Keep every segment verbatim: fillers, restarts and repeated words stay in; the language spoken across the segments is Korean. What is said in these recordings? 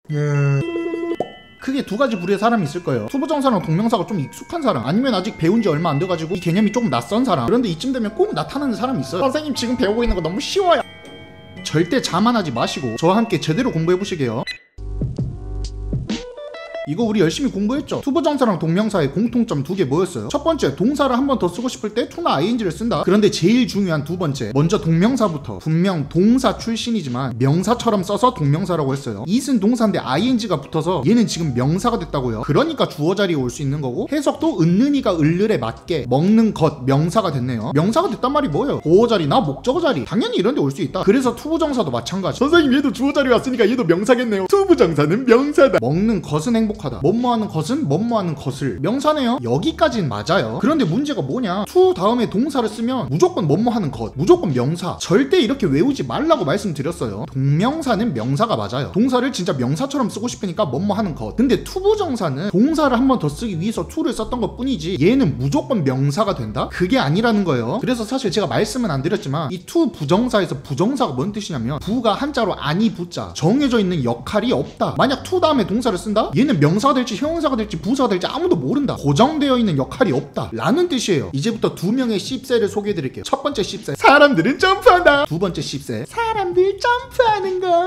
예. 크게 두 가지 부류의 사람이 있을 거예요. 투부정사랑 동명사가 좀 익숙한 사람, 아니면 아직 배운 지 얼마 안 돼가지고 이 개념이 조금 낯선 사람. 그런데 이쯤 되면 꼭 나타나는 사람이 있어요. 선생님 지금 배우고 있는 거 너무 쉬워요. 절대 자만하지 마시고 저와 함께 제대로 공부해 보시게요. 이거 우리 열심히 공부했죠. 투부정사랑 동명사의 공통점 두 개 뭐였어요? 첫 번째, 동사를 한 번 더 쓰고 싶을 때 to나 아이엔지를 쓴다. 그런데 제일 중요한 두 번째, 먼저 동명사부터. 분명 동사 출신이지만 명사처럼 써서 동명사라고 했어요. it은 동사인데 아이엔지가 붙어서 얘는 지금 명사가 됐다고요. 그러니까 주어 자리에 올 수 있는 거고, 해석도 은는이가 을을에 맞게 먹는 것, 명사가 됐네요. 명사가 됐단 말이 뭐예요? 보어 자리나 목적어 자리, 당연히 이런 데 올 수 있다. 그래서 투부정사도 마찬가지. 선생님 얘도 주어 자리에 왔으니까 얘도 명사겠네요. 투부정사는 명사다. 먹는 것은 행복 하다. 뭐뭐하는 것은 뭐뭐하는 것을. 명사네요. 여기까진 맞아요. 그런데 문제가 뭐냐, to 다음에 동사를 쓰면 무조건 뭐뭐하는 것, 무조건 명사. 절대 이렇게 외우지 말라고 말씀드렸어요. 동명사는 명사가 맞아요. 동사를 진짜 명사처럼 쓰고 싶으니까 뭐뭐하는 것. 근데 투부정사는 동사를 한 번 더 쓰기 위해서 to를 썼던 것 뿐이지 얘는 무조건 명사가 된다? 그게 아니라는 거예요. 그래서 사실 제가 말씀은 안 드렸지만 이 to 부정사에서 부정사가 뭔 뜻이냐면 부가 한자로 아니 부자, 정해져 있는 역할이 없다. 만약 to 다음에 동사를 쓴다? 얘는 명사가 될지 형용사가 될지 부사가 될지 아무도 모른다. 고정되어 있는 역할이 없다 라는 뜻이에요. 이제부터 두 명의 씹새를 소개해 드릴게요. 첫 번째 씹새, 사람들은 점프한다. 두 번째 씹새, 사람들 점프하는 거.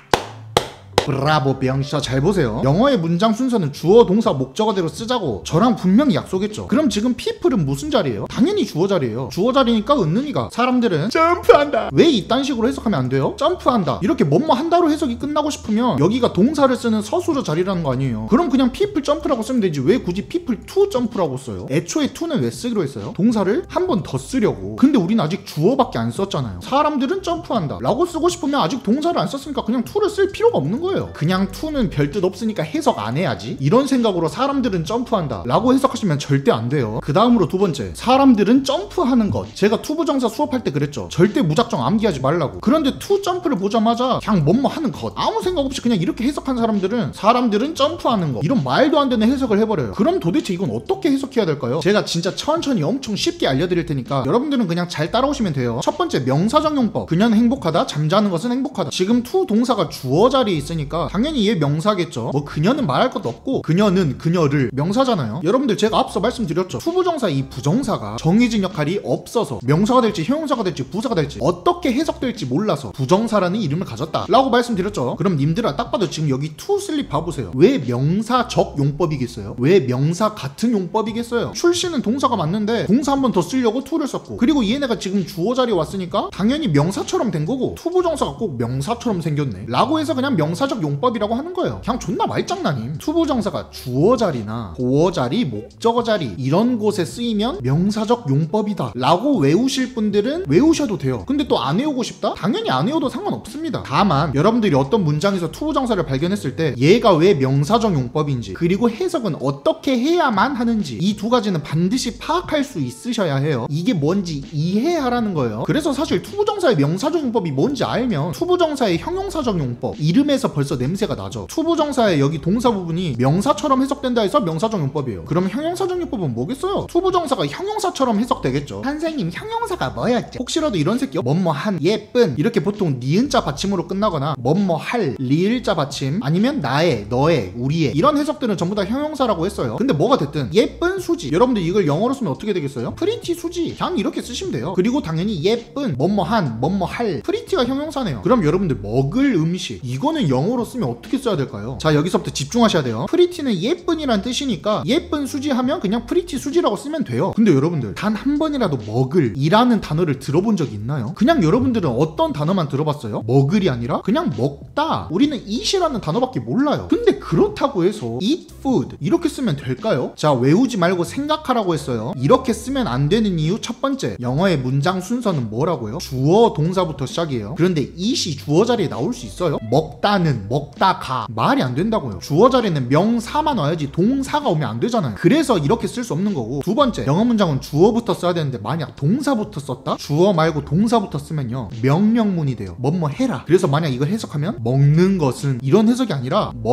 브라보 병셔. 잘 보세요. 영어의 문장 순서는 주어 동사 목적어대로 쓰자고 저랑 분명히 약속했죠. 그럼 지금 people은 무슨 자리예요? 당연히 주어 자리예요. 주어 자리니까 은는이가 사람들은 점프한다. 왜 이딴 식으로 해석하면 안 돼요? 점프한다 이렇게 뭐뭐 한다로 해석이 끝나고 싶으면 여기가 동사를 쓰는 서술어 자리라는 거 아니에요. 그럼 그냥 people 점프라고 쓰면 되지 왜 굳이 people to 점프라고 써요? 애초에 to는 왜 쓰기로 했어요? 동사를 한 번 더 쓰려고. 근데 우린 아직 주어밖에 안 썼잖아요. 사람들은 점프한다 라고 쓰고 싶으면 아직 동사를 안 썼으니까 그냥 to를 쓸 필요가 없는 거예요. 그냥 to는 별 뜻 없으니까 해석 안 해야지 이런 생각으로 사람들은 점프한다 라고 해석하시면 절대 안 돼요. 그 다음으로 두 번째, 사람들은 점프하는 것. 제가 투부정사 수업할 때 그랬죠. 절대 무작정 암기하지 말라고. 그런데 to 점프를 보자마자 그냥 뭐뭐 하는 것, 아무 생각 없이 그냥 이렇게 해석한 사람들은 사람들은 점프하는 것, 이런 말도 안 되는 해석을 해버려요. 그럼 도대체 이건 어떻게 해석해야 될까요? 제가 진짜 천천히 엄청 쉽게 알려드릴 테니까 여러분들은 그냥 잘 따라오시면 돼요. 첫 번째, 명사적 용법. 그녀는 행복하다, 잠자는 것은 행복하다. 지금 to 동사가 주어 자리에 있으니까 당연히 얘 명사겠죠. 뭐 그녀는 말할 것도 없고 그녀는 그녀를 명사잖아요. 여러분들 제가 앞서 말씀드렸죠. 투부정사 이 부정사가 정해진 역할이 없어서 명사가 될지 형용사가 될지 부사가 될지 어떻게 해석될지 몰라서 부정사라는 이름을 가졌다 라고 말씀드렸죠. 그럼 님들아 딱 봐도 지금 여기 to 슬립 봐보세요. 왜 명사적 용법이겠어요? 왜 명사 같은 용법이겠어요? 출시는 동사가 맞는데 동사 한 번 더 쓰려고 to를 썼고, 그리고 얘네가 지금 주어 자리에 왔으니까 당연히 명사처럼 된 거고 투부정사가 꼭 명사처럼 생겼네 라고 해서 그냥 명사적 용법이라고 하는 거예요. 그냥 존나 말장난임. 투부정사가 주어 자리나 보어 자리, 목적어 자리 이런 곳에 쓰이면 명사적 용법이다 라고 외우실 분들은 외우셔도 돼요. 근데 또 안 외우고 싶다? 당연히 안 외워도 상관없습니다. 다만 여러분들이 어떤 문장에서 투부정사를 발견했을 때 얘가 왜 명사적 용법인지, 그리고 해석은 어떻게 해야만 하는지 이 두 가지는 반드시 파악할 수 있으셔야 해요. 이게 뭔지 이해하라는 거예요. 그래서 사실 투부정사의 명사적 용법이 뭔지 알면 투부정사의 형용사적 용법, 이름에서 벌써 냄새가 나죠. 투부정사의 여기 동사 부분이 명사처럼 해석된다 해서 명사적 용법이에요. 그럼 형용사적 용법은 뭐겠어요? 투부정사가 형용사처럼 해석되겠죠. 선생님 형용사가 뭐였죠? 혹시라도 이런 새끼 뭐뭐한, 예쁜 이렇게 보통 니은자 받침으로 끝나거나 뭐뭐할, 리을자 받침, 아니면 나의, 너의, 우리의 이런 해석들은 전부 다 형용사라고 했어요. 근데 뭐가 됐든 예쁜 수지, 여러분들 이걸 영어로 쓰면 어떻게 되겠어요? 프리티 수지, 그냥 이렇게 쓰시면 돼요. 그리고 당연히 예쁜, 뭐뭐한, 뭐뭐할, 프리티가 형용사네요. 그럼 여러분들 먹을 음식, 이거는 영어로 쓰면 어떻게 써야 될까요? 자, 여기서부터 집중하셔야 돼요. 프리티는 예쁜이란 뜻이니까 예쁜 수지 하면 그냥 프리티 수지라고 쓰면 돼요. 근데 여러분들 단 한 번이라도 먹을 이라는 단어를 들어본 적이 있나요? 그냥 여러분들은 어떤 단어만 들어봤어요? 먹을이 아니라 그냥 먹다, 우리는 eat이라는 단어밖에 몰라요. 근데 그렇다고 해서 eat food 이렇게 쓰면 될까요? 자, 외우지 말고 생각하라고 했어요. 이렇게 쓰면 안 되는 이유 첫 번째, 영어의 문장 순서는 뭐라고요? 주어 동사부터 시작이에요. 그런데 eat이 주어 자리에 나올 수 있어요? 먹다는, 먹다가 말이 안 된다고요. 주어 자리에는 명사만 와야지 동사가 오면 안 되잖아요. 그래서 이렇게 쓸 수 없는 거고, 두 번째, 영어 문장은 주어부터 써야 되는데 만약 동사부터 썼다? 주어 말고 동사부터 쓰면요 명령문이 돼요. 뭐뭐 해라. 그래서 만약 이걸 해석하면 먹는 것은 이런 해석이 아니라 먹어라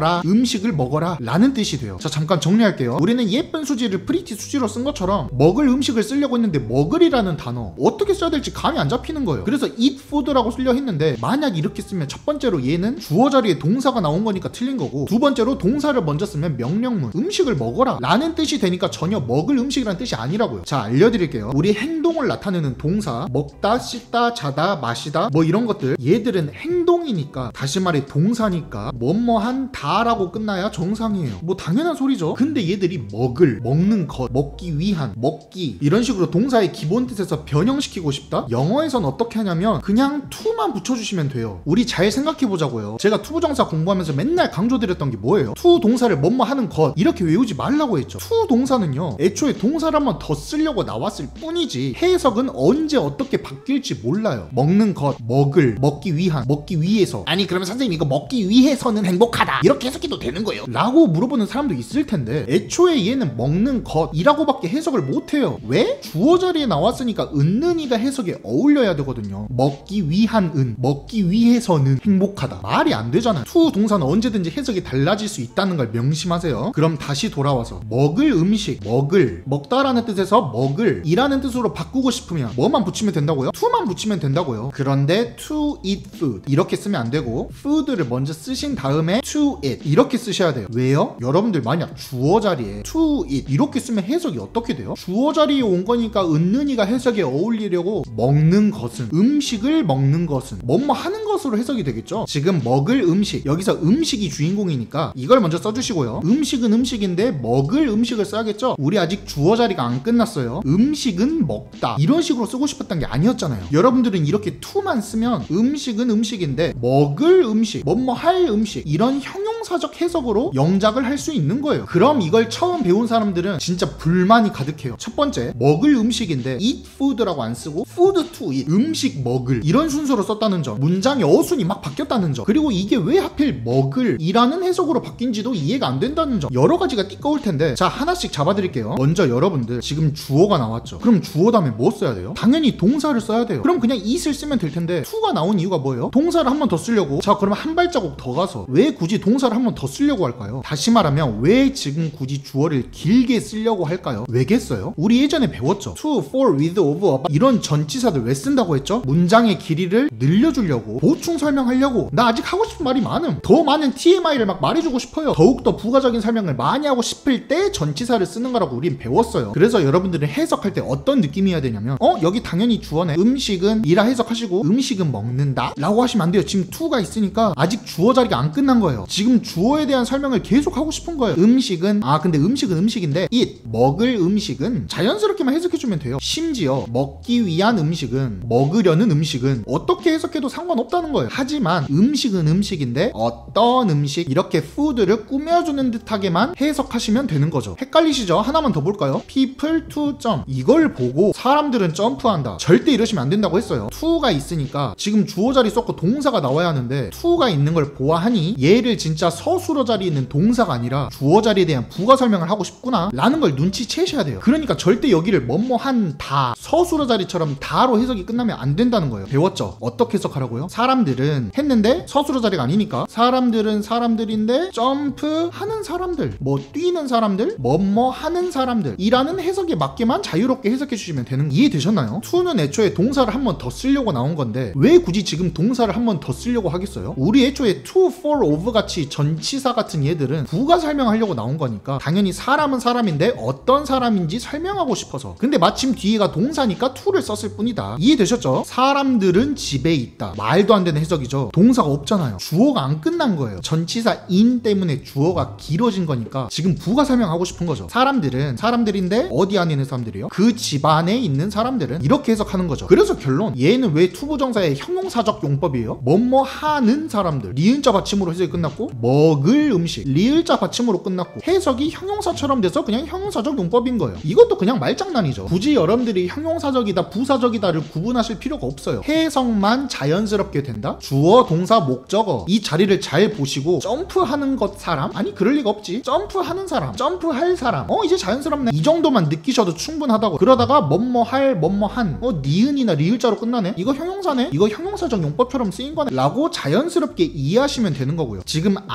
먹어라, 음식을 먹어라 라는 뜻이 돼요. 자, 잠깐 정리할게요. 우리는 예쁜 수지를 프리티 수지로 쓴 것처럼 먹을 음식을 쓰려고 했는데 먹을이라는 단어 어떻게 써야 될지 감이 안 잡히는 거예요. 그래서 eat food라고 쓰려 했는데 만약 이렇게 쓰면 첫 번째로 얘는 주어 자리에 동사가 나온 거니까 틀린 거고, 두 번째로 동사를 먼저 쓰면 명령문 음식을 먹어라 라는 뜻이 되니까 전혀 먹을 음식이라는 뜻이 아니라고요. 자, 알려드릴게요. 우리 행동을 나타내는 동사 먹다, 씻다, 자다, 마시다 뭐 이런 것들, 얘들은 행동이니까, 다시 말해 동사니까 뭐뭐한 다라고 끝나야 정상이에요. 뭐 당연한 소리죠. 근데 얘들이 먹을, 먹는 것, 먹기 위한, 먹기 이런 식으로 동사의 기본 뜻에서 변형시키고 싶다? 영어에선 어떻게 하냐면 그냥 to만 붙여주시면 돼요. 우리 잘 생각해보자고요. 제가 투부정사 공부하면서 맨날 강조드렸던 게 뭐예요? to 동사를 뭐뭐 하는 것 이렇게 외우지 말라고 했죠. to 동사는요 애초에 동사를 한 번 더 쓰려고 나왔을 뿐이지 해석은 언제 어떻게 바뀔지 몰라요. 먹는 것, 먹을, 먹기 위한, 먹기 위해서. 아니 그러면 선생님 이거 먹기 위해서는 행복하다 이렇게 해석해도 되는 거예요? 라고 물어보는 사람도 있을 텐데, 애초에 얘는 먹는 것이라고밖에 해석을 못해요. 왜? 주어 자리에 나왔으니까 은는이가 해석에 어울려야 되거든요. 먹기 위한 은, 먹기 위해서는 행복하다. 말이 안 되잖아요. to 동사는 언제든지 해석이 달라질 수 있다는 걸 명심하세요. 그럼 다시 돌아와서 먹을 음식, 먹을, 먹다라는 뜻에서 먹을 이라는 뜻으로 바꾸고 싶으면 뭐만 붙이면 된다고요? to만 붙이면 된다고요. 그런데 to eat food 이렇게 쓰면 안 되고 food를 먼저 쓰신 다음에 to eat 이렇게 쓰셔야 돼요. 왜요? 여러분들 만약 주어 자리에 to eat 이렇게 쓰면 해석이 어떻게 돼요? 주어 자리에 온 거니까 은는이가 해석에 어울리려고 먹는 것은, 음식을 먹는 것은 뭐뭐 하는 것으로 해석이 되겠죠. 지금 먹을 음식, 여기서 음식이 주인공이니까 이걸 먼저 써주시고요. 음식은 음식인데 먹을 음식을 써야겠죠. 우리 아직 주어 자리가 안 끝났어요. 음식은 먹다 이런 식으로 쓰고 싶었던 게 아니었잖아요. 여러분들은 이렇게 to만 쓰면 음식은 음식인데 먹을 음식, 뭐뭐 할 음식 이런 형용사적 해석으로 영작을 할 수 있는 거예요. 그럼 이걸 처음 배운 사람들은 진짜 불만이 가득해요. 첫 번째, 먹을 음식인데 eat food라고 안 쓰고 food to eat, 음식 먹을 이런 순서로 썼다는 점, 문장의 어순이 막 바뀌었다는 점, 그리고 이게 왜 하필 먹을 이라는 해석으로 바뀐지도 이해가 안 된다는 점, 여러 가지가 띠꺼울 텐데, 자 하나씩 잡아드릴게요. 먼저 여러분들 지금 주어가 나왔죠. 그럼 주어 다음에 뭐 써야 돼요? 당연히 동사를 써야 돼요. 그럼 그냥 it을 쓰면 될 텐데 to가 나온 이유가 뭐예요? 동사를 한 번 더 쓰려고. 자 그러면 한 발자국 더 가서 왜 굳이 동사를 한 번 더 쓰려고 할까요? 다시 말하면 왜 지금 굳이 주어를 길게 쓰려고 할까요? 왜겠어요? 우리 예전에 배웠죠. to, for, with, of, about 이런 전치사들 왜 쓴다고 했죠? 문장의 길이를 늘려주려고, 보충 설명하려고. 나 아직 하고 싶은 말이 많음. 더 많은 티엠아이를 막 말해주고 싶어요. 더욱더 부가적인 설명을 많이 하고 싶을 때 전치사를 쓰는 거라고 우린 배웠어요. 그래서 여러분들은 해석할 때 어떤 느낌이어야 되냐면, 어? 여기 당연히 주어네. 음식은 이라 해석하시고 음식은 먹는다 라고 하시면 안 돼요. 지금 to가 있으니까 아직 주어 자리가 안 끝난 거예요. 지금 주어에 대한 설명을 계속 하고 싶은 거예요. 음식은, 아 근데 음식은 음식인데 eat, 먹을 음식은 자연스럽게만 해석해주면 돼요. 심지어 먹기 위한 음식은, 먹으려는 음식은 어떻게 해석해도 상관없다는 거예요. 하지만 음식은 음식인데 어떤 음식 이렇게 food를 꾸며주는 듯하게만 해석하시면 되는 거죠. 헷갈리시죠? 하나만 더 볼까요? people to jump 이걸 보고 사람들은 점프한다. 절대 이러시면 안 된다고 했어요. to가 있으니까 지금 주어 자리 썼고 동사가 나와야 하는데 to가 있는 걸 보아하니 얘를 진짜 서술어 자리에 있는 동사가 아니라 주어 자리에 대한 부가 설명을 하고 싶구나 라는 걸 눈치채셔야 돼요. 그러니까 절대 여기를 뭐뭐한 다, 서술어 자리처럼 다로 해석이 끝나면 안 된다는 거예요. 배웠죠? 어떻게 해석하라고요? 사람들은 했는데 서술어 자리가 아니니까 사람들은 사람들인데 점프하는 사람들, 뭐 뛰는 사람들, 뭐뭐 하는 사람들 이라는 해석에 맞게만 자유롭게 해석해 주시면 되는 거 이해되셨나요? to는 애초에 동사를 한 번 더 쓰려고 나온 건데 왜 굳이 지금 동사를 한 번 더 쓰려고 하겠어요? 우리 애초에 to, for, of 같이 전치사 같은 얘들은 부가 설명하려고 나온 거니까 당연히 사람은 사람인데 어떤 사람인지 설명하고 싶어서. 근데 마침 뒤에가 동사니까 to를 썼을 뿐이다. 이해되셨죠? 사람들은 집에 있다. 말도 안 되는 해석이죠. 동사가 없잖아요. 주어가 안 끝난 거예요. 전치사 in 때문에 주어가 길어진 거니까 지금 부가 설명하고 싶은 거죠. 사람들은 사람들인데 어디 안에 있는 사람들이요? 그 집 안에 있는 사람들은, 이렇게 해석하는 거죠. 그래서 결론, 얘는 왜 투부정사의 형용사적 용법이에요? 뭐뭐 하는 사람들, 리은자 받침으로 해석이 끝났고, 먹을 음식, 리을자 받침으로 끝났고, 해석이 형용사처럼 돼서 그냥 형용사적 용법인 거예요. 이것도 그냥 말장난이죠. 굳이 여러분들이 형용사적이다 부사적이다를 구분하실 필요가 없어요. 해석만 자연스럽게 된다? 주어, 동사, 목적어 이 자리를 잘 보시고 점프하는 것 사람? 아니 그럴 리가 없지. 점프하는 사람, 점프할 사람, 어 이제 자연스럽네, 이 정도만 느끼셔도 충분하다고. 그러다가 뭐뭐할, 뭐뭐한, 어 니은이나 리을자로 끝나네? 이거 형용사네? 이거 형용사적 용법처럼 쓰인 거네? 라고 자연스럽게 이해하시면 되는 거고요. 지금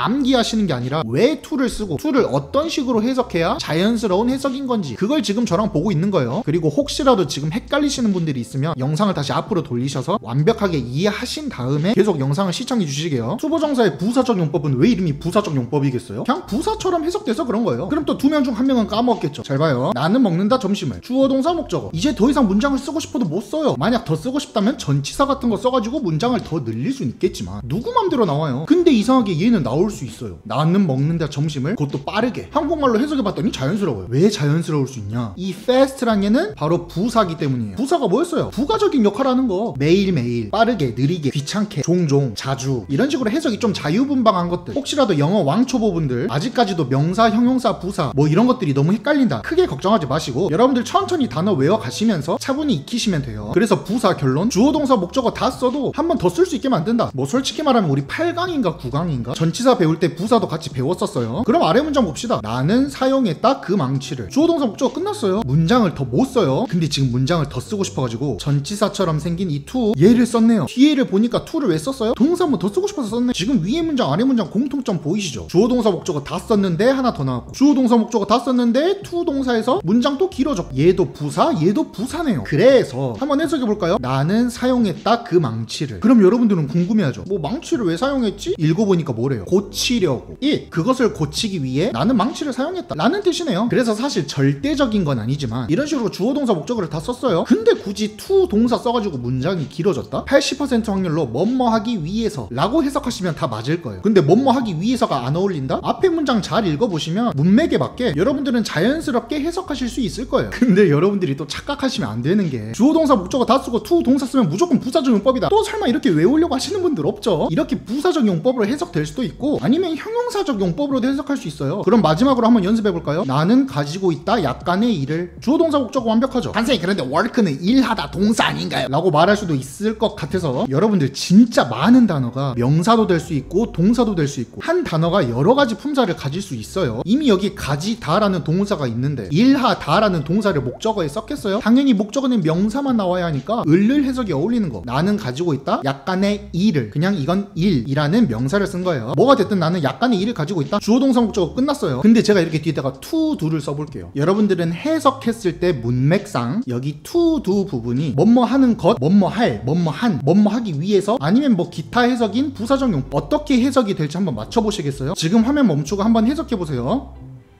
암기하시는 게 아니라 왜 to를 쓰고 to를 어떤 식으로 해석해야 자연스러운 해석인 건지 그걸 지금 저랑 보고 있는 거예요. 그리고 혹시라도 지금 헷갈리시는 분들이 있으면 영상을 다시 앞으로 돌리셔서 완벽하게 이해하신 다음에 계속 영상을 시청해 주시게요. 투부정사의 부사적 용법은 왜 이름이 부사적 용법이겠어요? 그냥 부사처럼 해석돼서 그런 거예요. 그럼 또 두 명 중 한 명은 까먹겠죠. 잘 봐요. 나는 먹는다 점심을. 주어 동사 목적어. 이제 더 이상 문장을 쓰고 싶어도 못 써요. 만약 더 쓰고 싶다면 전치사 같은 거 써가지고 문장을 더 늘릴 수는 있겠지만 누구 맘대로 나와요. 근데 이상하게 얘는 나올 수 있어요. 나는 먹는다 점심을. 그것도 빠르게. 한국말로 해석해봤더니 자연스러워요. 왜 자연스러울 수 있냐? 이 fast란 얘는 바로 부사기 때문이에요. 부사가 뭐였어요? 부가적인 역할을 하는 거. 매일매일, 빠르게, 느리게, 귀찮게, 종종, 자주 이런 식으로 해석이 좀 자유분방한 것들. 혹시라도 영어 왕초보분들 아직까지도 명사, 형용사, 부사 뭐 이런 것들이 너무 헷갈린다. 크게 걱정하지 마시고 여러분들 천천히 단어 외워가시면서 차분히 익히시면 돼요. 그래서 부사 결론 주어 동사 목적어 다 써도 한 번 더 쓸 수 있게 만든다. 뭐 솔직히 말하면 우리 팔 강인가 구 강인가 전치사 배울 때 부사도 같이 배웠었어요. 그럼 아래 문장 봅시다. 나는 사용했다 그 망치를. 주어 동사 목적어 끝났어요. 문장을 더 못 써요. 근데 지금 문장을 더 쓰고 싶어가지고 전치사처럼 생긴 이 to 얘를 썼네요. 뒤에를 보니까 to를 왜 썼어요? 동사 뭐 더 쓰고 싶어서 썼네. 지금 위에 문장 아래 문장 공통점 보이시죠? 주어 동사 목적어 다 썼는데 하나 더 나왔고 주어 동사 목적어 다 썼는데 to 동사에서 문장 또 길어져. 얘도 부사 얘도 부사네요. 그래서 한번 해석해 볼까요? 나는 사용했다 그 망치를. 그럼 여러분들은 궁금해하죠. 뭐 망치를 왜 사용했지? 읽어보니까 뭐래요? 고치려고. 일. 그것을 고치기 위해 나는 망치를 사용했다 라는 뜻이네요. 그래서 사실 절대적인 건 아니지만 이런 식으로 주어 동사 목적어를 다 썼어요. 근데 굳이 to 동사 써가지고 문장이 길어졌다? 팔십 퍼센트 확률로 뭐뭐 하기 위해서 라고 해석하시면 다 맞을 거예요. 근데 뭐뭐 하기 위해서가 안 어울린다? 앞에 문장 잘 읽어보시면 문맥에 맞게 여러분들은 자연스럽게 해석하실 수 있을 거예요. 근데 여러분들이 또 착각하시면 안 되는 게 주어 동사 목적어 다 쓰고 to 동사 쓰면 무조건 부사적 용법이다. 또 설마 이렇게 외우려고 하시는 분들 없죠? 이렇게 부사적 용법으로 해석될 수도 있고 아니면 형용사적 용법으로도 해석할 수 있어요. 그럼 마지막으로 한번 연습해 볼까요? 나는 가지고 있다 약간의 일을. 주어 동사 목적어 완벽하죠? 선생님 그런데 work는 일하다 동사 아닌가요? 라고 말할 수도 있을 것 같아서 여러분들 진짜 많은 단어가 명사도 될 수 있고 동사도 될 수 있고 한 단어가 여러 가지 품사를 가질 수 있어요. 이미 여기 가지다라는 동사가 있는데 일하다라는 동사를 목적어에 썼겠어요? 당연히 목적어는 명사만 나와야 하니까 을을 해석이 어울리는 거. 나는 가지고 있다 약간의 일을. 그냥 이건 일이라는 명사를 쓴 거예요. 뭐가 됐든 나는 약간의 일을 가지고 있다. 주어 동사 목적어 끝났어요. 근데 제가 이렇게 뒤에다가 to do를 써볼게요. 여러분들은 해석했을 때 문맥상 여기 to do 부분이 뭐뭐 하는 것, 뭐뭐 할, 뭐뭐 한, 뭐뭐 하기 위해서 아니면 뭐 기타 해석인 부사적 용 어떻게 해석이 될지 한번 맞춰보시겠어요? 지금 화면 멈추고 한번 해석해보세요.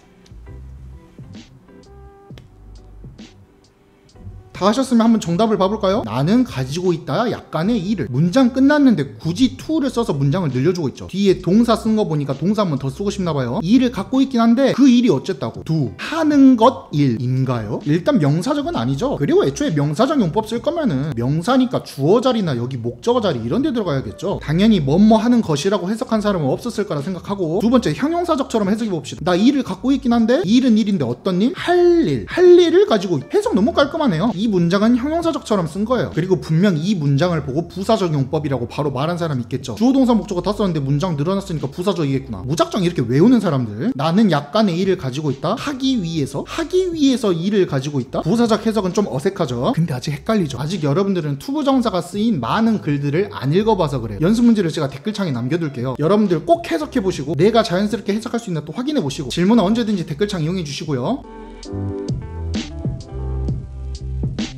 다 하셨으면 한번 정답을 봐볼까요? 나는 가지고 있다 약간의 일을. 문장 끝났는데 굳이 to를 써서 문장을 늘려주고 있죠. 뒤에 동사 쓴 거 보니까 동사 한번 더 쓰고 싶나봐요. 일을 갖고 있긴 한데 그 일이 어쨌다고? do 하는 것 일인가요? 일단 명사적은 아니죠. 그리고 애초에 명사적 용법 쓸 거면은 명사니까 주어 자리나 여기 목적어 자리 이런 데 들어가야겠죠. 당연히 뭐뭐 하는 것이라고 해석한 사람은 없었을 거라 생각하고 두 번째 형용사적처럼 해석해 봅시다. 나 일을 갖고 있긴 한데 일은 일인데 어떤 일? 할 일. 할 일을 가지고 있. 해석 너무 깔끔하네요. 이 문장은 형용사적처럼 쓴 거예요. 그리고 분명 이 문장을 보고 부사적 용법이라고 바로 말한 사람 있겠죠. 주어 동사 목적어 다 썼는데 문장 늘어났으니까 부사적이겠구나. 무작정 이렇게 외우는 사람들. 나는 약간의 일을 가지고 있다. 하기 위해서. 하기 위해서 일을 가지고 있다. 부사적 해석은 좀 어색하죠. 근데 아직 헷갈리죠. 아직 여러분들은 투부정사가 쓰인 많은 글들을 안 읽어봐서 그래요. 연습 문제를 제가 댓글창에 남겨둘게요. 여러분들 꼭 해석해보시고 내가 자연스럽게 해석할 수 있나 또 확인해보시고 질문은 언제든지 댓글창 이용해 주시고요.